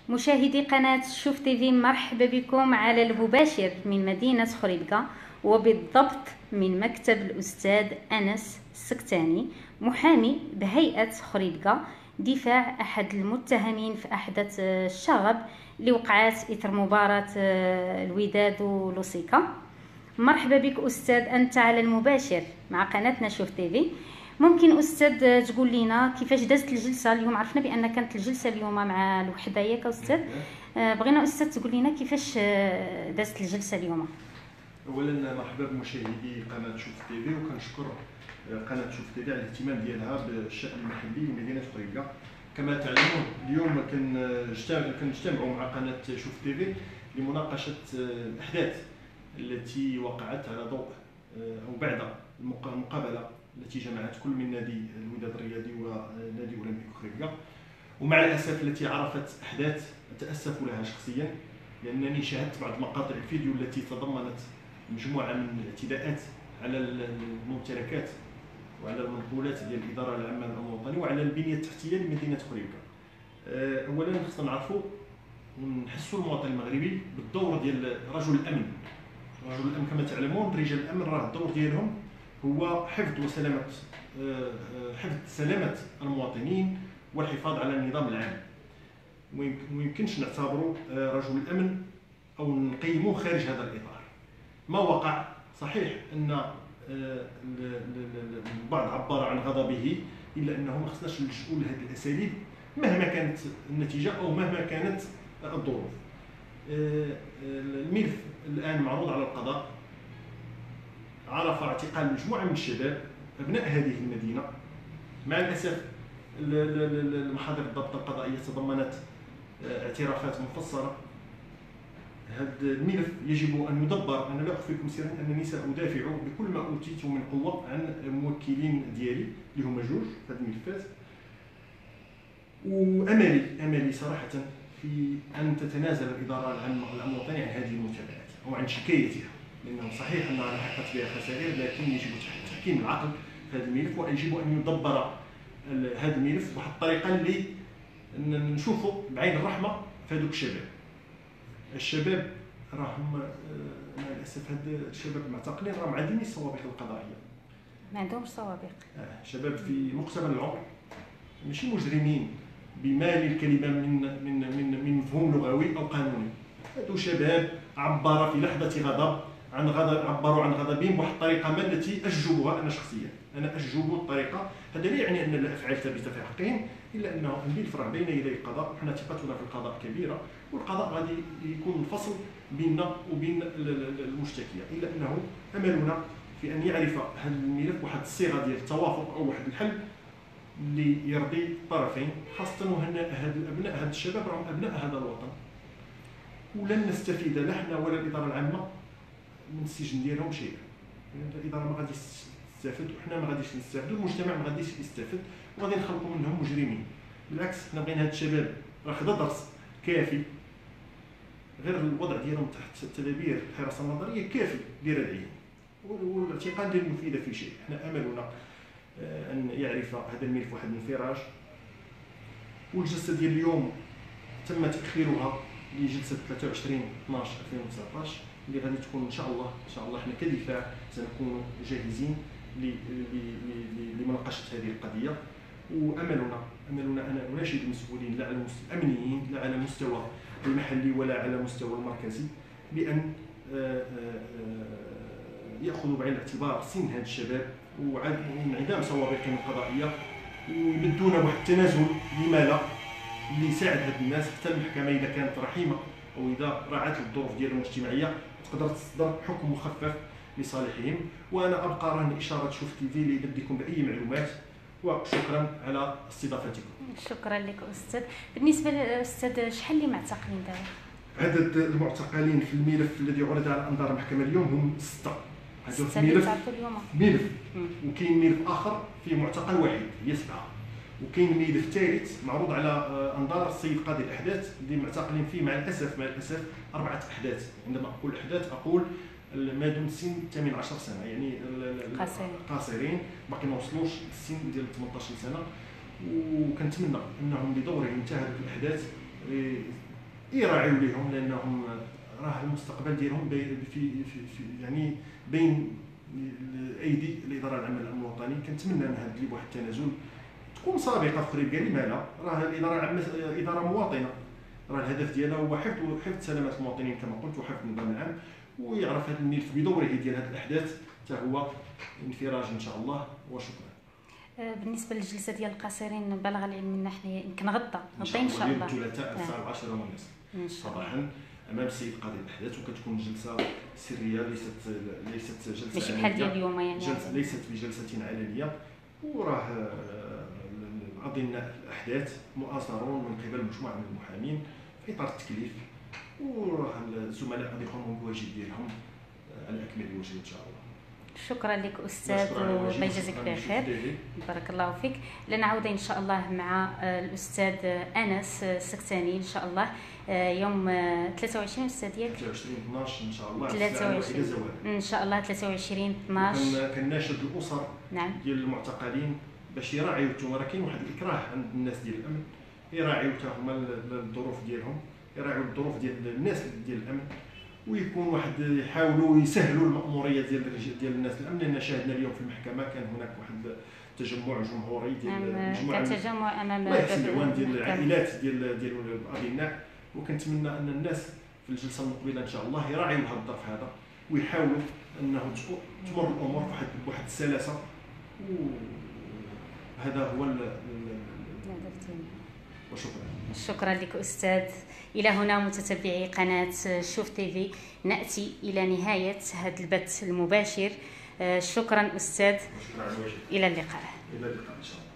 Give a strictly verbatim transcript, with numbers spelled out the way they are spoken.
مشاهدي قناة شوف تيفي، مرحبا بكم على المباشر من مدينة خريبكة، وبالضبط من مكتب الأستاذ أنس السكتاني، محامي بهيئة خريبكة، دفاع أحد المتهمين في أحدث الشغب اللي وقعت إثر مباراة الوداد ولوسيكا. مرحبا بك أستاذ، أنت على المباشر مع قناتنا شوف تيفي. ممكن أستاذ تقول لنا كيفاش دازت الجلسة اليوم؟ عرفنا بأن كانت الجلسة اليوم مع الوحدة ياك أستاذ، بغينا أستاذ تقول لنا كيفاش دازت الجلسة اليوم. اولا مرحبا بمشاهدي قناه شوف تيفي، وكنشكر قناه شوف تيفي على الاهتمام ديالها بالشان المحلي لمدينه خريبكه. كما تعلمون اليوم كنجتمعوا مع قناه شوف تيفي لمناقشه الاحداث التي وقعت على ضوء او بعد المقابله التي جمعت كل من نادي الوداد الرياضي ونادي اولمبيك خريبكه، ومع الاسف التي عرفت احداث اتاسف لها شخصيا، لانني شاهدت بعض مقاطع الفيديو التي تضمنت مجموعه من الاعتداءات على الممتلكات وعلى المنقولات ديال الاداره العامه للامن الوطني وعلى البنيه التحتيه لمدينه خريبكه. اولا خصنا نعرفوا ونحسوا المواطن المغربي بالدور ديال رجل الامن. رجل الامن كما تعلمون، رجال الامن راه الدور ديالهم هو حفظ وسلامه حفظ سلامه المواطنين والحفاظ على النظام العام. ويمكنش نعتبروا رجل الامن او نقيموه خارج هذا الاطار. ما وقع صحيح ان البعض عبر عن غضبه، الا انه ما خصناش نلجؤوا لهذه الاساليب مهما كانت النتيجه او مهما كانت الظروف. الملف الان معروض على القضاء، عرف اعتقال مجموعه من الشباب ابناء هذه المدينه. مع الاسف المحاضر الضبط القضائيه تضمنت اعترافات مفصله. هذا الملف يجب ان يدبر. انا لا اخفيكم سرا انني سادافع بكل ما اوتيت من قوه عن الموكلين ديالي اللي هما جوج في هذه الملفات، واملي املي صراحه في ان تتنازل الاداره العامه للامن الوطني عن هذه المتابعات او عن شكايتها، لانه صحيح انها لحقت بها خسائر، لكن يجب تحكيم العقل في هذا الملف، ويجب ان يدبر هذا الملف بواحد الطريقه اللي نشوفوا بعين الرحمه في هذوك الشباب. الشباب راهم مع الاسف هاد الشباب المعتقلين راهم عديمي السوابق القضائيه، ما عندهمش سوابق. آه شباب في مقتبل العمر، ماشي مجرمين بما للكلمه من من من من مفهوم لغوي او قانوني. هادو شباب عبر في لحظه غضب عن غضب، عبروا عن غضبهم بواحد الطريقه ما التي اجوبها انا شخصيا. انا اجوب الطريقه، هذا لا يعني ان الافعال ثابته في حقهم، الا انه الملف راه بين يدي القضاء، وحنا ثقتنا في القضاء كبيره، والقضاء غادي يكون الفصل بيننا وبين المشتكيه. الا انه املنا في ان يعرف هذا الملف واحد الصيغه ديال التوافق او واحد الحل اللي يرضي الطرفين، خاصه وهن هاد الابناء هاد الشباب راهم ابناء هذا الوطن، ولن نستفيد لا حنا ولا الاداره العامه من السجن ديالهم شيء. الاداره ما غاديش تستافد، وحنا ما غاديش نستافدوا، المجتمع ما غاديش يستافد، وغادي نخلقوا منهم مجرمين. بالعكس، حنا بغينا هاد الشباب راه خدا درس كافي، غير الوضع ديالهم تحت تدابير الحراسه النظريه كافي لردعهم، والاعتقال لن يفيد في شيء. حنا املنا ان يعرف هذا الملف واحد الانفراج. والجلسه ديال اليوم تم تاخيرها لجلسه ثلاثة وعشرين اثناش ألفين وتسعطاش، اللي غادي تكون ان شاء الله ان شاء الله حنا كدفاع سنكون جاهزين لمناقشه هذه القضيه. واملنا املنا انا اناشد المسؤولين لا على المستوى الامنيين لا على المستوى المحلي ولا على المستوى المركزي بان ياخذوا بعين الاعتبار سن هذا الشباب وانعدام سوابقهم القضائيه، ويبدونا واحد التنازل لما لا اللي يساعد هاد الناس، حتى المحكمه اذا كانت رحيمه او اذا راعت الظروف ديالهم الاجتماعيه تقدر تصدر حكم مخفف لصالحهم. وانا ابقى رهن اشاره شوف تيفي اللي بديكم باي معلومات، وشكرا على استضافتكم. شكرا لك استاذ. بالنسبه للاستاذ، شحال اللي معتقلين دابا؟ عدد المعتقلين في الملف الذي عرض على انظار المحكمه اليوم هم سته. هذا في ملف ملف وكاين ملف اخر فيه معتقل واحد هي سبعه، وكاين ملف ثالث معروض على انظار السيد قاضي الاحداث اللي معتقلين فيه مع الاسف مع الاسف اربعه احداث. عندما اقول احداث اقول ما دون سن ثمانية عشر سنه، يعني قاصرين باقي ما وصلوش للسن ديال ثمانية عشر سنه. وكنتمنى انهم بدورهم انتهت الاحداث يراعيو ليهم، لانهم راه المستقبل ديالهم بي في, في, في يعني بين ايدي الاداره العامه للامن الوطني. كنتمنى ان هذا واحد التنازل تكون سابقه في خريبكا. لما لا؟ راه الاداره العامه اداره مواطنه، راه الهدف ديالها هو حفظ حفظ سلامه المواطنين كما قلت، وحفظ النظام العام، ويعرف هذا الملف بدوره ديال هذه الاحداث حتى هو انفراج ان شاء الله. وشكرا. بالنسبه للجلسه ديال القاصرين بلغ العلم منا حنايا يمكن غدا غدا ان شاء الله الثلاثاء الساعه عشرة ونصف ان شاء الله صباحا امام السيد قاضي الاحداث، وكتكون جلسه سريه، ليست ليست جلسه ماشي بحال ديال اليوم يعني، جلسة ليست بجلسه علنيه. وراه اضناء الاحداث مؤازرون من قبل مجموعه من المحامين في اطار التكليف، وراه الزملاء غادي يقوموا بالواجب ديالهم على اكمل وجه ان شاء الله. شكرا لك استاذ، والله يجازيك بخير. بارك الله فيك. لنعود ان شاء الله مع الاستاذ انس السكتاني ان شاء الله يوم ثلاثة وعشرين استاذ ديالك ثلاثة وعشرين اثناش ان شاء الله، ثلاثة وعشرين ان شاء الله ثلاثة وعشرين اثناش. كناشد الاسر نعم ديال المعتقلين باش يراعيو حتى راه كاين واحد الاكراه عند الناس ديال الامن، يراعيو حتى هما الظروف ديالهم، يراعيو الظروف ديال الناس ديال الامن، ويكون واحد يحاولوا يسهلوا المأمورية ديال ديال الناس الامن. لان شاهدنا اليوم في المحكمه كان هناك واحد تجمع جمهوري ديال مجموعه كان تجمع امام باب ديال العائلات ديال ديال الاضناء، وكنتمنى ان الناس في الجلسه المقبله ان شاء الله يراعيوا هذا الظرف هذا، ويحاولوا انه تمر الامور بواحد بواحد السلاسه. وهذا هو وشكرا. شكرا لك استاذ. الى هنا متتبعي قناه شوف تيفي ناتي الى نهايه هذا البث المباشر. شكرا استاذ. شكرا. الى اللقاء. الى اللقاء ان شاء الله.